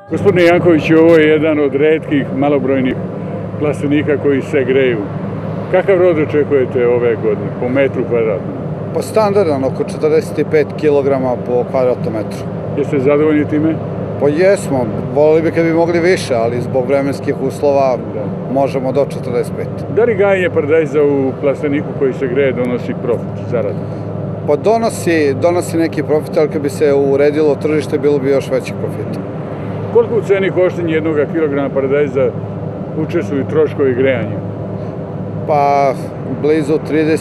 Gospodine Jankoviću, ovo je jedan od retkih malobrojnih plastenika koji se greju. Kakav rod očekujete ove godine po metru kvadratnom? Pa standardan, oko 45 kg po kvadratnom metru. Jeste zadovoljni time? Pa jesmo, volili bi kad bi mogli više, ali zbog vremenskih uslova možemo do 45. Da li gajenje paradajza u plasteniku koji se greje donosi profit, zaradu? Pa donosi neki profit, ali kad bi se uredilo tržište, bilo bi još veći profit. Koliko u ceni koštenja jednog kilograma paradajza učestvuju troškovi grejanja? Pa blizu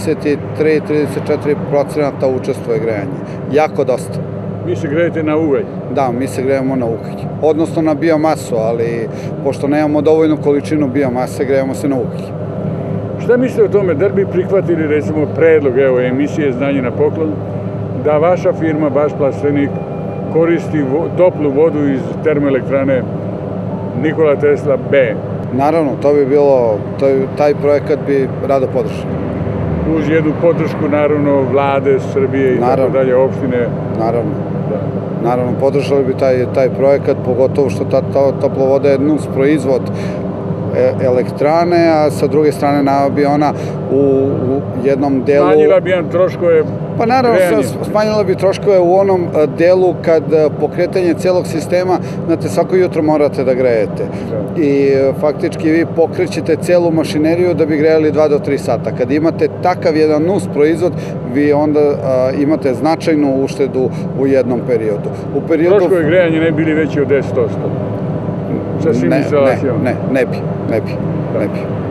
33-34% učestvuje grejanje. Jako dosta. Vi se grejete na ugalj? Da, mi se grejemo na ugalj. Odnosno na biomasu, ali pošto nemamo dovoljnu količinu biomase, grejemo se na ugalj. Šta mislite o tome, da li bi prihvatili recimo predlog emisije Znanje na poklon, da vaša firma, vaš plastenik, koristi toplu vodu iz termoelektrane Nikola Tesla B? Naravno, to bi bilo, taj projekat bi rado podržao. Uz jednu podršku, naravno, vlade Srbije i tako dalje, opštine. Naravno, podržali bi taj projekat, pogotovo što ta toplovoda je nus proizvod elektrane, a sa druge strane bi ona u jednom delu... Smanjila bi vam troškove. Pa naravno, smanjila bi troškove u onom delu kad pokretanje celog sistema, znate, svako jutro morate da grejete. I faktički vi pokrećete celu mašineriju da bi grejali 2 do 3 sata. Kad imate takav jedan nus proizvod, vi onda imate značajnu uštedu u jednom periodu. Troškovi grejanja ne bili veći od 10%? Sa svim instalacijama? Ne bi.